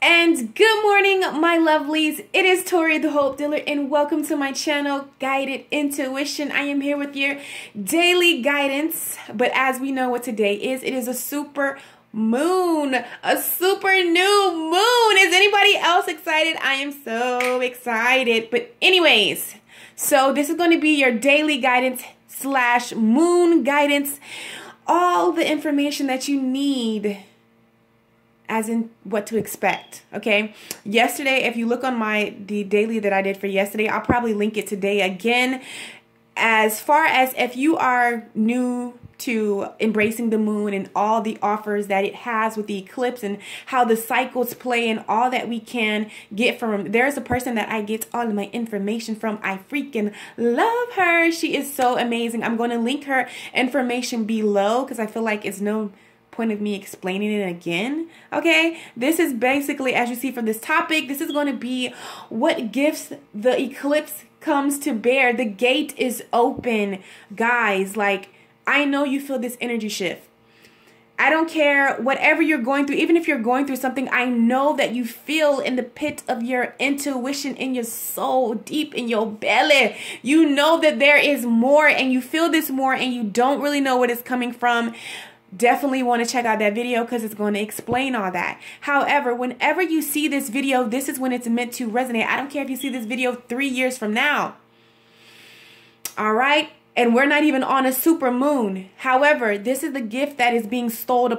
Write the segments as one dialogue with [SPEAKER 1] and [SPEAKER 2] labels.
[SPEAKER 1] And good morning, my lovelies. It is Tori, the Hope Dealer, and welcome to my channel, Guided Intuition. I am here with your daily guidance. But as we know what today is, it is a super moon, a super new moon. Is anybody else excited? I am so excited. But anyways, so this is going to be your daily guidance / moon guidance. All the information that you need as in what to expect. Okay, yesterday, if you look on the daily that I did for yesterday, I'll probably link it today again. As far as if you are new to embracing the moon and all the offers that it has with the eclipse and how the cycles play and all that we can get from, there's a person that I get all of my information from. I freaking love her. She is so amazing. I'm going to link her information below because I feel like it's no point of me explaining it again. Okay, this is basically, as you see from this topic, this is going to be what gifts the eclipse comes to bear. The gate is open, guys. Like, I know you feel this energy shift. I don't care whatever you're going through, even if you're going through something, I know that you feel in the pit of your intuition, in your soul, deep in your belly. You know that there is more and you feel this more and you don't really know what it's coming from. Definitely want to check out that video because it's going to explain all that. However, whenever you see this video, this is when it's meant to resonate. I don't care if you see this video 3 years from now. All right? And we're not even on a super moon. However, this is the gift that is being bestowed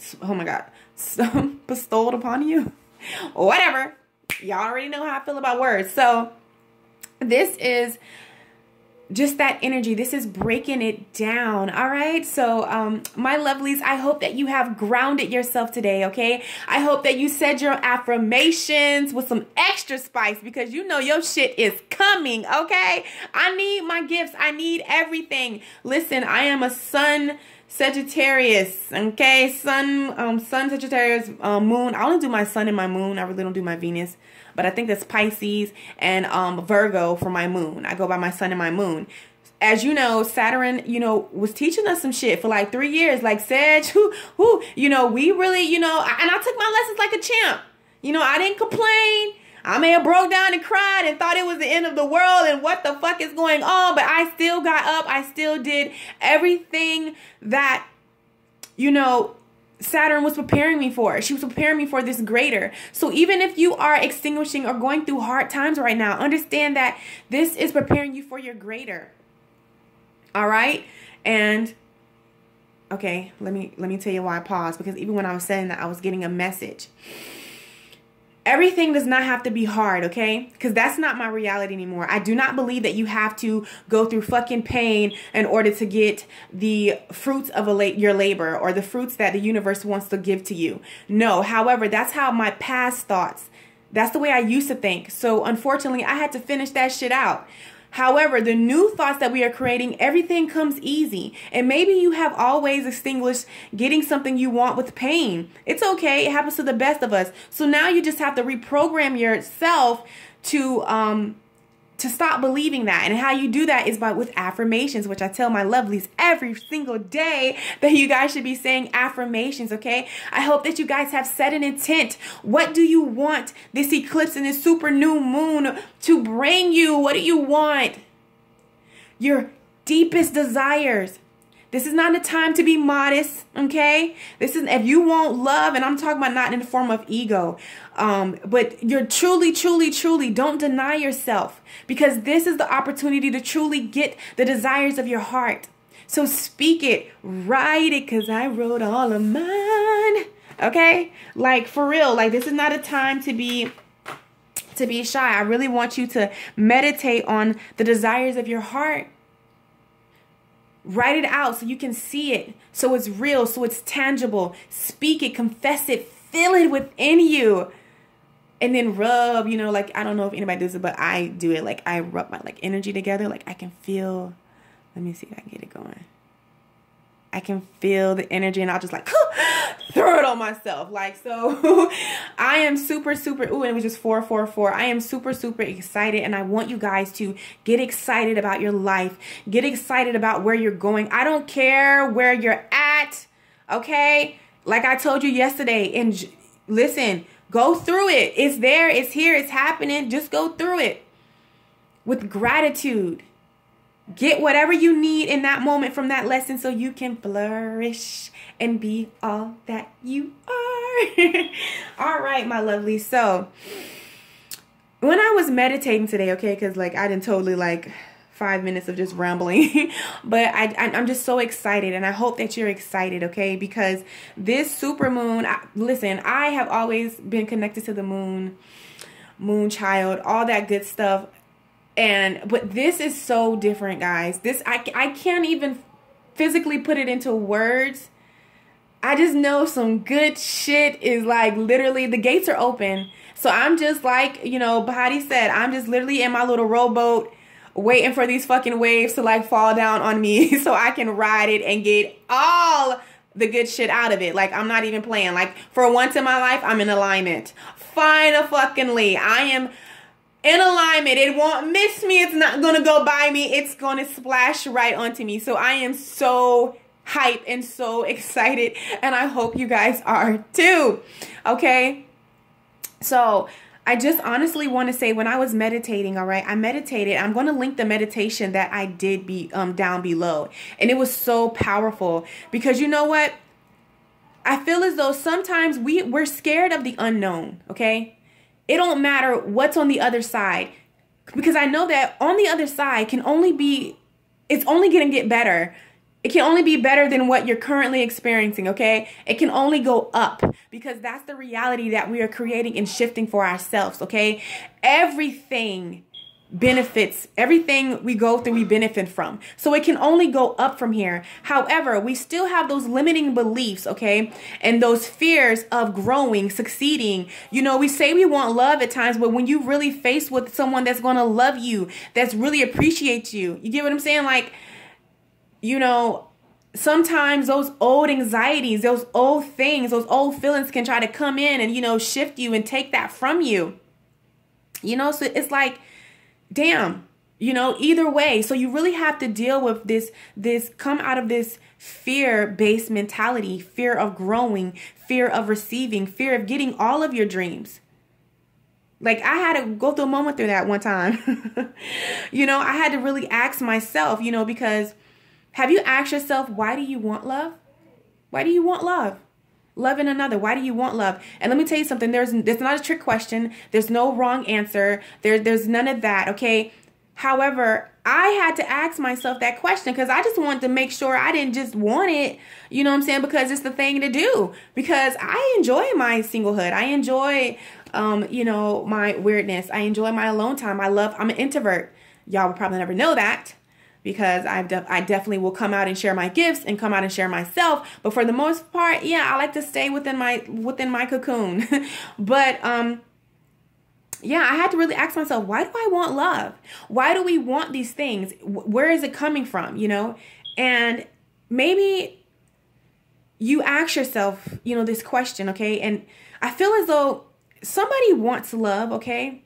[SPEAKER 1] upon you. Whatever. Y'all already know how I feel about words. So this is just that energy. This is breaking it down. All right. So, my lovelies, I hope that you have grounded yourself today. Okay. I hope that you said your affirmations with some extra spice because you know your shit is coming. Okay. I need my gifts. I need everything. Listen, I am a sun Sagittarius. Okay. Sun Sagittarius, moon. I only do my sun and my moon. I really don't do my Venus. But I think that's Pisces and Virgo for my moon. I go by my sun and my moon. As you know, Saturn, was teaching us some shit for like 3 years. Like, Sag, we really, and I took my lessons like a champ. I didn't complain. I may have broke down and cried and thought it was the end of the world and what the fuck is going on. But I still got up. I still did everything that, Saturn was preparing me for. She was preparing me for this greater. So even if you are extinguishing or going through hard times right now, understand that this is preparing you for your greater. All right? And okay, let me tell you why I paused, because even when I was saying that, I was getting a message. Everything does not have to be hard, okay? Because that's not my reality anymore. I do not believe that you have to go through fucking pain in order to get the fruits of your labor or the fruits that the universe wants to give to you. No, however, that's how my past thoughts, that's the way I used to think. So unfortunately, I had to finish that shit out. However, the new thoughts that we are creating, everything comes easy. And maybe you have always extinguished getting something you want with pain. It's okay. It happens to the best of us. So now you just have to reprogram yourself to stop believing that. And how you do that is with affirmations, which I tell my lovelies every single day that you guys should be saying affirmations, okay? I hope that you guys have set an intent. What do you want this eclipse and this super new moon to bring you? What do you want? Your deepest desires. This is not a time to be modest, okay? This is, if you want love, and I'm talking about not in the form of ego, but you're truly, don't deny yourself, because this is the opportunity to truly get the desires of your heart. So speak it, write it, because I wrote all of mine, okay? Like, for real, like, this is not a time to be shy. I really want you to meditate on the desires of your heart. Write it out so you can see it, so it's real, so it's tangible. Speak it, confess it, feel it within you. And then rub, like, I don't know if anybody does it, but I do it. Like, I rub my, energy together. Like, I can feel, let me see if I can get it going. I can feel the energy and I'll just throw it on myself. Like, so I am super, ooh, and it was just 444. I am super excited, and I want you guys to get excited about your life. Get excited about where you're going. I don't care where you're at, okay? Like I told you yesterday, and listen, Go through it. It's there. It's here. It's happening. Just go through it with gratitude. Get whatever you need in that moment from that lesson so you can flourish and be all that you are. All right, my lovely. So when I was meditating today, okay, because like I didn't totally like 5 minutes of just rambling, but I'm just so excited, and I hope that you're excited, okay, because this super moon, listen, I have always been connected to the moon child, all that good stuff, but this is so different, guys. This, I can't even physically put it into words. I just know some good shit is like literally, the gates are open. So I'm just like, you know, Bahati said, I'm just literally in my little rowboat waiting for these fucking waves to like fall down on me so I can ride it and get all the good shit out of it. Like, I'm not even playing. Like, for once in my life, I'm in alignment. Finally, I am in alignment. It won't miss me. It's not gonna go by me. It's gonna splash right onto me. So I am so hyped and so excited, and I hope you guys are too. Okay, so I just honestly want to say, when I was meditating, all right, I meditated. I'm going to link the meditation that I did down below, and it was so powerful, because you know what, I feel as though sometimes we're scared of the unknown. Okay, it don't matter what's on the other side, because I know that on the other side can only be, it's only going to get better. It can only be better than what you're currently experiencing, okay? It can only go up, because that's the reality that we are creating and shifting for ourselves, okay? Everything benefits, everything we go through, we benefit from. So it can only go up from here. However, we still have those limiting beliefs, okay? And those fears of growing, succeeding. You know, we say we want love at times, but when you really faced with someone that's going to love you, that's really appreciates you, you get what I'm saying? Like, you know, sometimes those old anxieties, those old things, those old feelings can try to come in and, you know, shift you and take that from you. You know, so it's like, damn, you know, either way. So you really have to deal with this, come out of this fear-based mentality, fear of growing, fear of receiving, fear of getting all of your dreams. Like, I had to go through a moment through that one time. You know, I had to really ask myself, you know, because have you asked yourself, why do you want love? Why do you want love? Love in another. Why do you want love? And let me tell you something. There's not a trick question. There's no wrong answer. There's none of that. Okay. However, I had to ask myself that question, because I just wanted to make sure I didn't just want it, you know what I'm saying? Because it's the thing to do. Because I enjoy my singlehood. I enjoy, you know, my weirdness. I enjoy my alone time. I'm an introvert. Y'all will probably never know that, because I definitely will come out and share my gifts and come out and share myself. But for the most part, yeah, I like to stay within my cocoon. But yeah, I had to really ask myself, why do I want love? Why do we want these things? Where is it coming from? You know, and maybe you ask yourself, you know, this question, okay? And I feel as though somebody wants love, okay?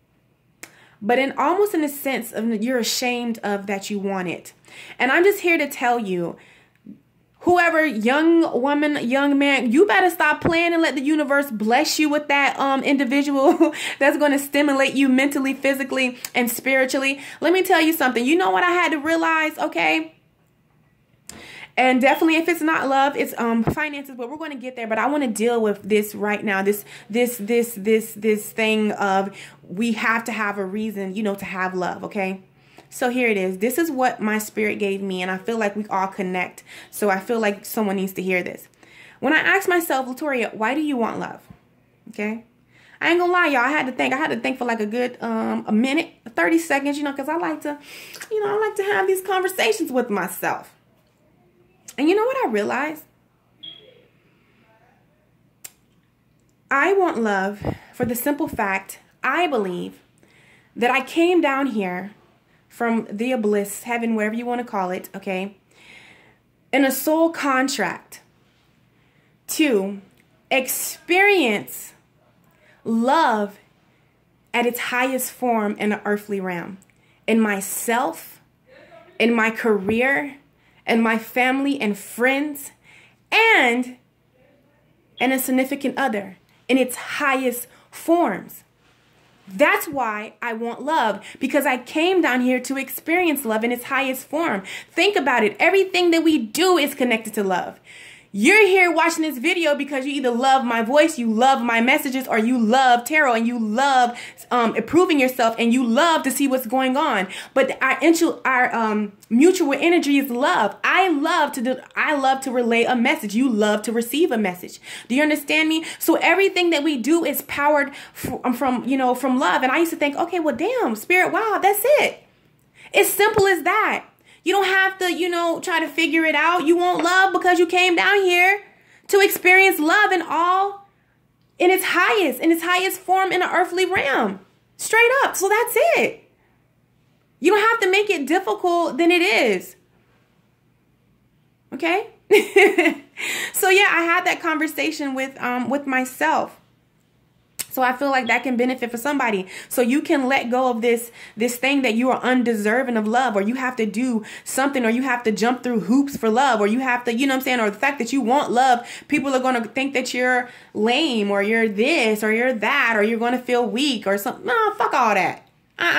[SPEAKER 1] But almost in a sense of you're ashamed of that you want it. And I'm just here to tell you, whoever, young woman, young man, you better stop playing and let the universe bless you with that individual that's going to stimulate you mentally, physically, and spiritually. Let me tell you something. You know what I had to realize, okay? And definitely, if it's not love, it's finances, but we're going to get there. But I want to deal with this right now. This thing of, we have to have a reason, you know, to have love. Okay. So here it is. This is what my spirit gave me, and I feel like we all connect. So I feel like someone needs to hear this. When I asked myself, Latoria, why do you want love? Okay. I ain't gonna lie, y'all. I had to think for like a good a minute, 30 seconds, you know, because I like to have these conversations with myself. And you know what I realized? I want love for the simple fact, I believe, that I came down here from the abyss, heaven, whatever you want to call it, okay, in a soul contract to experience love at its highest form in the earthly realm, in myself, in my career, and my family and friends, and a significant other. in its highest forms. That's why I want love, because I came down here to experience love in its highest form. Think about it. Everything that we do is connected to love. You're here watching this video because you either love my voice, you love my messages, or you love tarot and you love improving yourself and you love to see what's going on. But our mutual energy is love. I love to relay a message. You love to receive a message. Do you understand me? So everything that we do is powered from love. And I used to think, okay, well, damn, spirit, wow, that's it. It's simple as that. You don't have to, try to figure it out. You want love because you came down here to experience love in its highest form in the earthly realm. Straight up. So that's it. You don't have to make it difficult than it is. Okay? So yeah, I had that conversation with myself. So I feel like that can benefit for somebody. So you can let go of this thing that you are undeserving of love, or you have to do something, or you have to jump through hoops for love, or you have to, or the fact that you want love, people are going to think that you're lame, or you're this, or you're that, or you're going to feel weak or something. No, fuck all that.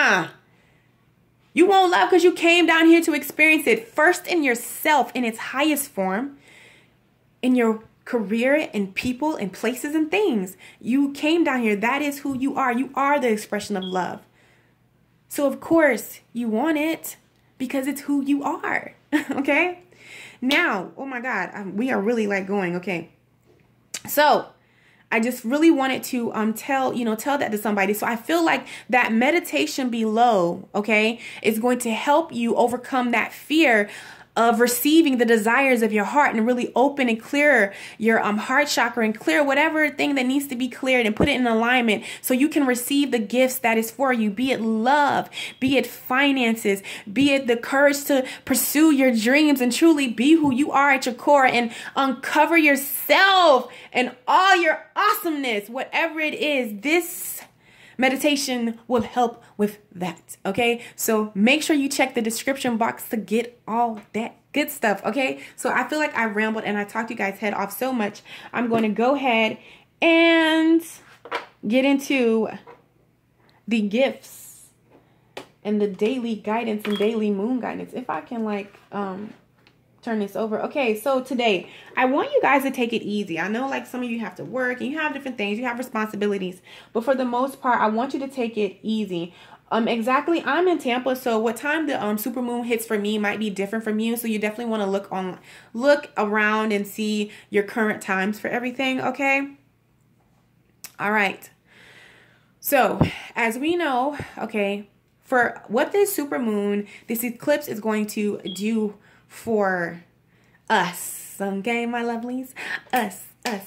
[SPEAKER 1] You want love because you came down here to experience it first in yourself in its highest form, in your career and people and places and things. You came down here. That is who you are. You are the expression of love. So of course you want it because it's who you are. Okay. Now, oh my God, we are really going. Okay. So I just really wanted to tell that to somebody. So I feel like that meditation below, okay, is going to help you overcome that fear of receiving the desires of your heart, and really open and clear your heart chakra and clear whatever thing that needs to be cleared and put it in alignment so you can receive the gifts that is for you, be it love, be it finances, be it the courage to pursue your dreams and truly be who you are at your core and uncover yourself and all your awesomeness. Whatever it is, this meditation will help with that. Okay, so make sure you check the description box to get all that good stuff. Okay, so I feel like I rambled and I talked you guys head off so much. I'm going to go ahead and get into the gifts and the daily guidance and daily moon guidance. If I can turn this over. Okay, so today I want you guys to take it easy. I know some of you have to work and you have different things, you have responsibilities, but for the most part I want you to take it easy. Exactly, I'm in Tampa, so what time the supermoon hits for me might be different from you, so you definitely want to look around and see your current times for everything. Okay, all right, so as we know, okay, for what this supermoon, this eclipse is going to do for us, okay, my lovelies, us.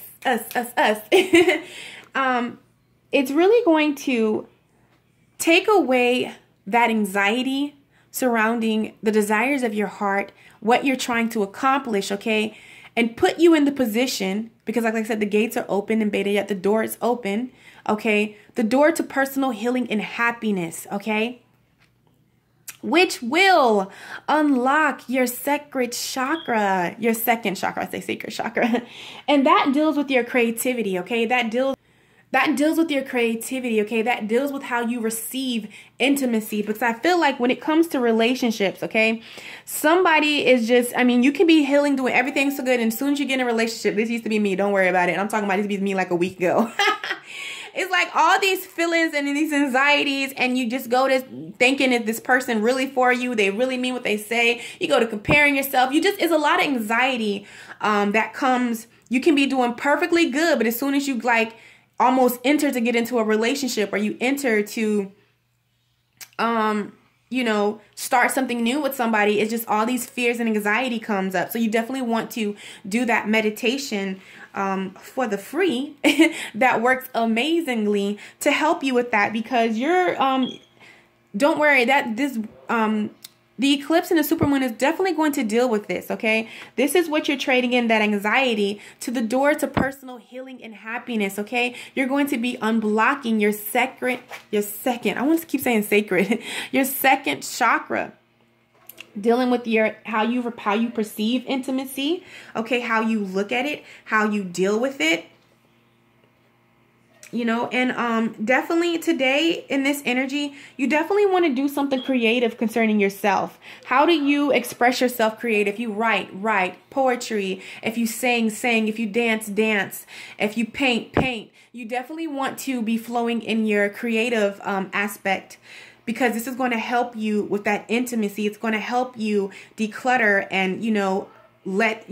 [SPEAKER 1] It's really going to take away that anxiety surrounding the desires of your heart, what you're trying to accomplish, okay, and put you in the position, because like I said, the gates are open and beta yet the door is open, okay, the door to personal healing and happiness, okay, which will unlock your sacred chakra, your second chakra, I say sacred chakra, and that deals with your creativity, okay? That deals with your creativity, okay? That deals with how you receive intimacy, because I feel like when it comes to relationships, okay, somebody is just, you can be healing, doing everything so good, and as soon as you get in a relationship, this used to be me, don't worry about it, and I'm talking about this used to be me like a week ago. It's like all these feelings and these anxieties, and you just go to thinking, is this person really for you? They really mean what they say. You go to comparing yourself. It's a lot of anxiety that comes. You can be doing perfectly good, but as soon as you almost enter to get into a relationship, or you enter to start something new with somebody, it's just all these fears and anxiety comes up. So you definitely want to do that meditation for the free that works amazingly to help you with that, because you're don't worry that this the eclipse and the supermoon is definitely going to deal with this, okay? This is what you're trading in, that anxiety, to the door to personal healing and happiness, okay? You're going to be unblocking your second, I want to keep saying sacred, your second chakra, dealing with how you perceive intimacy, okay? How you look at it, how you deal with it. You know, and definitely today in this energy, you definitely want to do something creative concerning yourself. How do you express yourself creative? You write poetry. If you sing, if you dance, if you paint. You definitely want to be flowing in your creative aspect, because this is going to help you with that intimacy. It's going to help you declutter and, let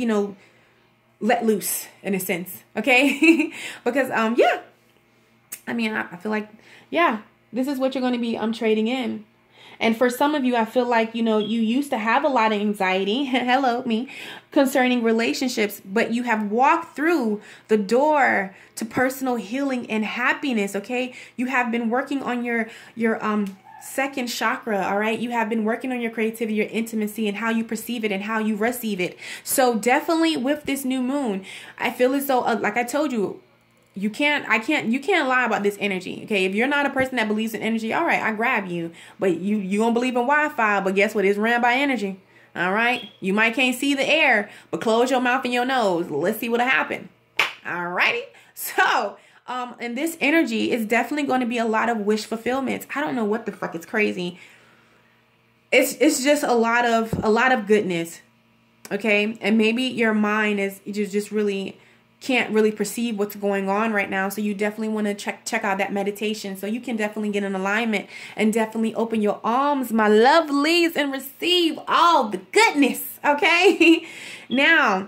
[SPEAKER 1] loose in a sense. Okay. Because, yeah. I mean, I feel like, yeah, this is what you're going to be trading in. And for some of you, I feel like, you used to have a lot of anxiety, hello, me, concerning relationships, but you have walked through the door to personal healing and happiness, okay? You have been working on your second chakra, all right? You have been working on your creativity, your intimacy, and how you perceive it and how you receive it. So definitely with this new moon, I feel as though, like I told you, you can't lie about this energy. Okay. If you're not a person that believes in energy, all right, I grab you, but you don't believe in Wi-Fi, but guess what? It's ran by energy. All right. You might can't see the air, but close your mouth and your nose. Let's see what'll happen. All righty. So, and this energy is definitely going to be a lot of wish fulfillments. I don't know what the fuck. It's crazy. It's just a lot of goodness. Okay. And maybe your mind is just really can't really perceive what's going on right now. So you definitely want to check out that meditation, so you can definitely get in alignment and definitely open your arms, my lovelies, and receive all the goodness. Okay. Now,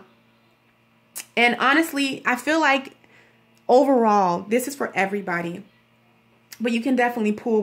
[SPEAKER 1] and honestly, I feel like overall, this is for everybody, but you can definitely pull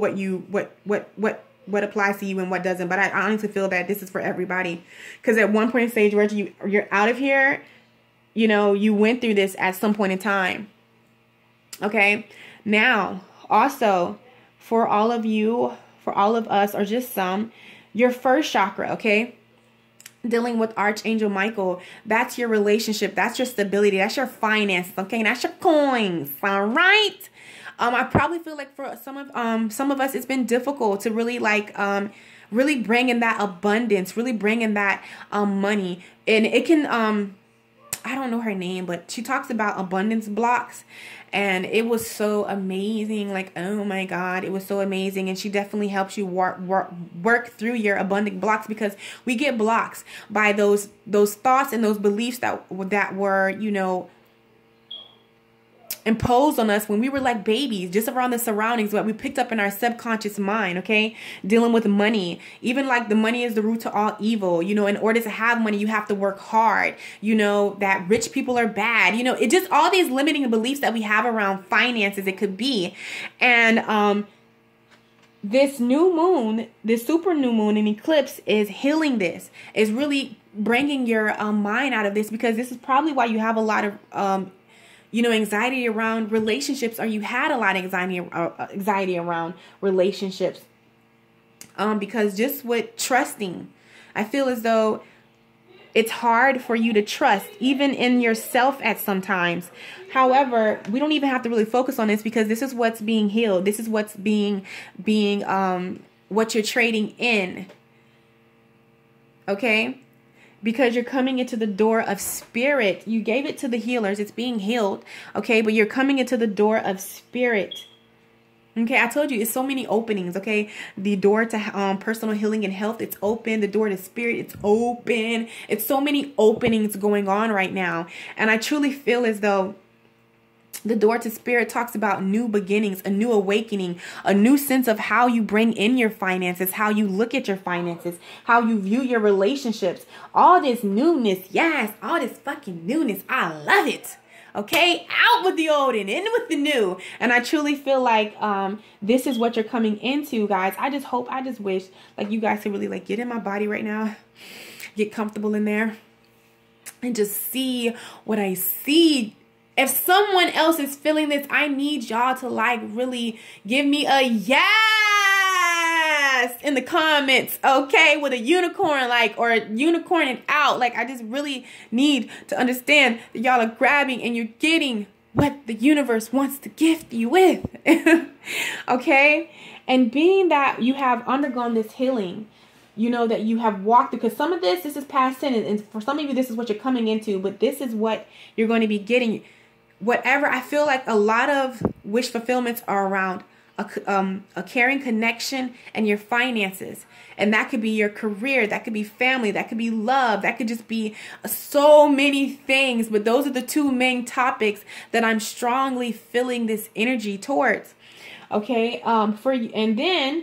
[SPEAKER 1] what applies to you and what doesn't. But I honestly feel that this is for everybody, because at one point in stage where you're out of here, you went through this at some point in time. Okay. Now, also for all of you, for all of us, or just some, your first chakra, okay, dealing with Archangel Michael, that's your relationship. That's your stability. That's your finances. Okay. That's your coins. All right. I probably feel like for some of us, it's been difficult to really really bring in that abundance, really bring in that money. And it can, I don't know her name, but she talks about abundance blocks, and it was so amazing. Like, oh my God, it was so amazing. And she definitely helps you work through your abundant blocks, because we get blocks by those thoughts and those beliefs that were, imposed on us when we were like babies, just around the surroundings, what we picked up in our subconscious mind. Okay. Dealing with money, even like the money is the root to all evil. In order to have money, you have to work hard, that rich people are bad, it just all these limiting beliefs that we have around finances, it could be. And, this new moon, this super new moon and eclipse is healing this, is really bringing your mind out of this, because this is probably why you have a lot of, anxiety around relationships, or you had a lot of anxiety around relationships. Because just with trusting, I feel as though it's hard for you to trust even in yourself at sometimes. However, we don't even have to really focus on this, because this is what's being healed. This is what's being what you're trading in. Okay. Because you're coming into the door of spirit. You gave it to the healers. It's being healed. Okay. But you're coming into the door of spirit. Okay. I told you, it's so many openings. Okay. The door to personal healing and health, it's open. The door to spirit, it's open. It's so many openings going on right now. And I truly feel as though the door to spirit talks about new beginnings, a new awakening, a new sense of how you bring in your finances, how you look at your finances, how you view your relationships, all this newness. Yes, all this fucking newness. I love it. Okay, out with the old and in with the new. And I truly feel like this is what you're coming into, guys. I just wish like you guys could really like get in my body right now, get comfortable in there, and just see what I see. If someone else is feeling this, I need y'all to like really give me a yes in the comments, okay? With a unicorn, or unicorn and out. Like, I just really need to understand that y'all are grabbing and you're getting what the universe wants to gift you with, okay? And being that you have undergone this healing, that you have walked through, because some of this is past tense, and for some of you, this is what you're coming into, but this is what you're going to be getting. whatever, I feel like a lot of wish fulfillments are around a caring connection and your finances. And that could be your career, that could be family, that could be love, that could just be so many things. But those are the two main topics that I'm strongly feeling this energy towards. Okay, for you. And then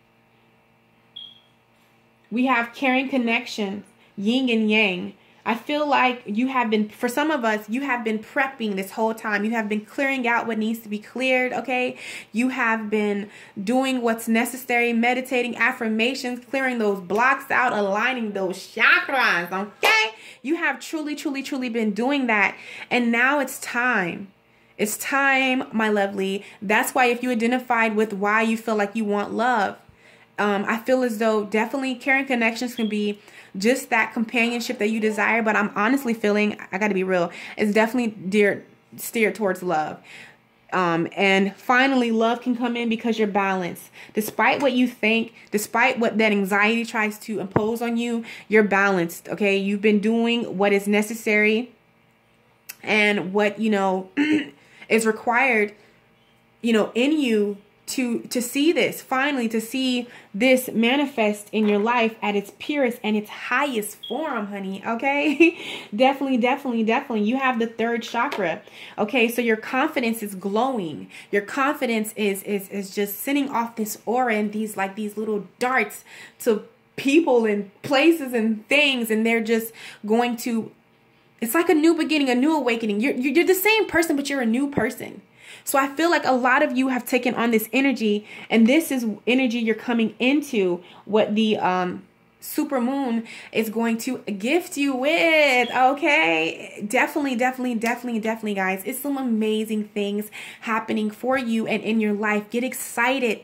[SPEAKER 1] we have caring connections, yin and yang. I feel like you have been, for some of us, you have been prepping this whole time. You have been clearing out what needs to be cleared, okay? You have been doing what's necessary, meditating, affirmations, clearing those blocks out, aligning those chakras, okay? You have truly, truly, truly been doing that. And now it's time. It's time, my lovely. That's why if you identified with why you feel like you want love, I feel as though definitely caring connections can be just that companionship that you desire. But I'm honestly feeling, I got to be real, it's definitely steered towards love. And finally, love can come in because you're balanced. Despite what you think, despite what that anxiety tries to impose on you, you're balanced, okay? You've been doing what is necessary and what, you know, is required, you know, in you to see this, finally to see this manifest in your life at its purest and its highest form, honey. Okay. definitely you have the third chakra. Okay, so your confidence is glowing. Your confidence is just sending off this aura and these little darts to people and places and things, and they're just going to, it's like a new beginning, a new awakening. You're the same person, but you're a new person. So I feel like a lot of you have taken on this energy, and this is energy you're coming into what the super moon is going to gift you with. Okay, definitely, guys. It's some amazing things happening for you and in your life. Get excited.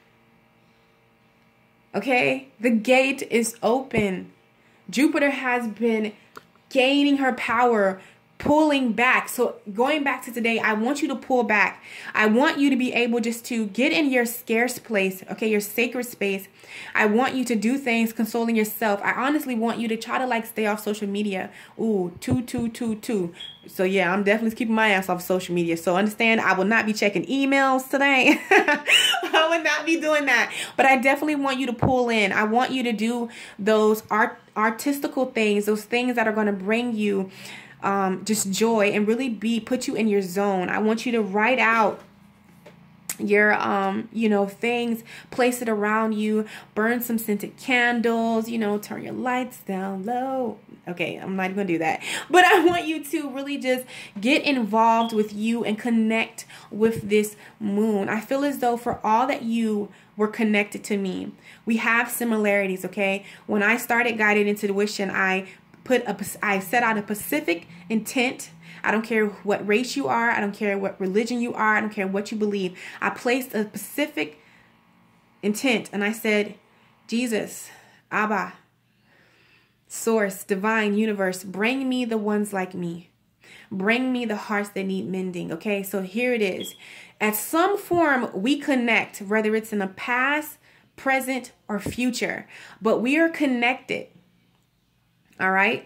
[SPEAKER 1] Okay, the gate is open. Jupiter has been gaining her power, pulling back. So going back to today, I want you to pull back. I want you to be able just to get in your scarce place, okay, your sacred space. I want you to do things consoling yourself. I honestly want you to try to like stay off social media. Ooh, 2. So yeah, I'm definitely keeping my ass off social media. So understand, I will not be checking emails today. I will not be doing that. But I definitely want you to pull in. I want you to do those artistical things, those things that are going to bring you just joy and really put you in your zone. I want you to write out your you know, things, place it around you, burn some scented candles, you know, turn your lights down low. Okay, I'm not even gonna do that, but I want you to really just get involved with you and connect with this moon. I feel as though for all that you were connected to me, we have similarities. Okay, when I started Guided Intuition, I set out a specific intent. I don't care what race you are. I don't care what religion you are. I don't care what you believe. I placed a specific intent, and I said, Jesus, Abba, Source, Divine, Universe, bring me the ones like me. Bring me the hearts that need mending. Okay, so here it is. At some form, we connect, whether it's in the past, present, or future, but we are connected. All right.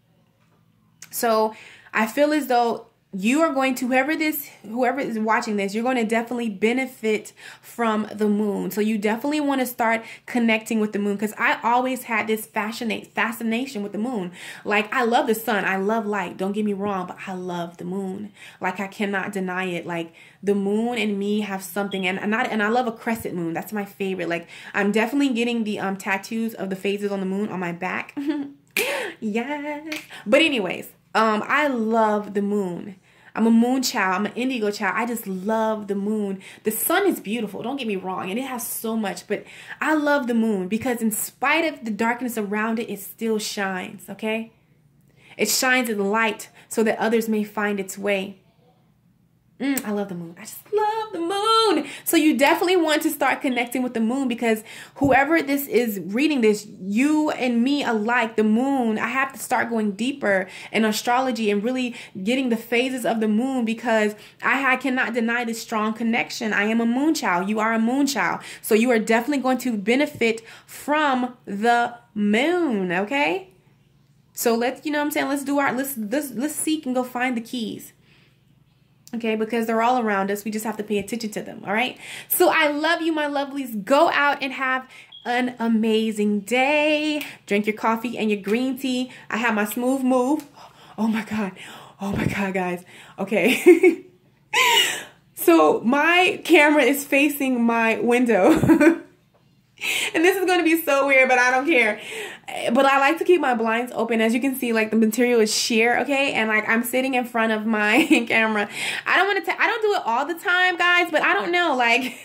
[SPEAKER 1] So I feel as though you are going to, whoever is watching this, you're going to definitely benefit from the moon. So you definitely want to start connecting with the moon, because I always had this fascination with the moon. Like, I love the sun. I love light. Don't get me wrong, but I love the moon. Like, I cannot deny it. Like, the moon and me have something, and I love a crescent moon. That's my favorite. Like, I'm definitely getting the tattoos of the phases on the moon on my back. Yes. But anyways, I love the moon. I'm a moon child. I'm an indigo child. I just love the moon. The sun is beautiful. Don't get me wrong. And it has so much. But I love the moon because in spite of the darkness around it, it still shines. Okay? It shines in light so that others may find its way. I love the moon. I just love the moon. So you definitely want to start connecting with the moon, because whoever this is reading this, you and me alike, the moon, I have to start going deeper in astrology and really getting the phases of the moon, because I cannot deny this strong connection. I am a moon child. You are a moon child. So you are definitely going to benefit from the moon. Okay. So let's, you know what I'm saying? Let's do let's seek and go find the keys. Okay, because they're all around us. We just have to pay attention to them, all right? So I love you, my lovelies. Go out and have an amazing day. Drink your coffee and your green tea. I have my smooth move. Oh my God. Oh my God, guys. Okay. So my camera is facing my window. And this is going to be so weird, but I don't care. But I like to keep my blinds open. As you can see, like the material is sheer, okay? And like I'm sitting in front of my camera. I don't do it all the time, guys, but I don't know, like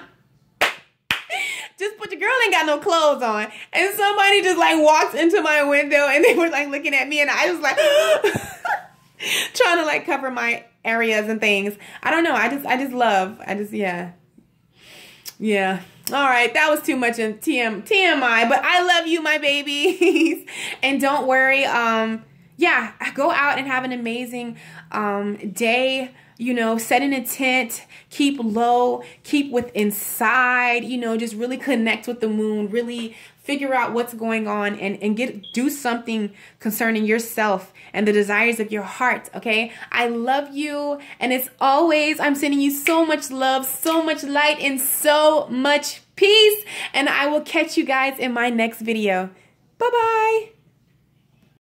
[SPEAKER 1] just put your girl ain't got no clothes on. And somebody just like walks into my window and they were like looking at me and I was like trying to like cover my areas and things. I don't know. Yeah. All right, that was too much in TMI, but I love you, my babies. And don't worry, yeah, go out and have an amazing day. You know, set in a tent, keep low, keep with inside, you know, just really connect with the moon, really figure out what's going on and do something concerning yourself and the desires of your heart, okay? I love you, and as always, I'm sending you so much love, so much light, and so much peace, and I will catch you guys in my next video. Bye-bye.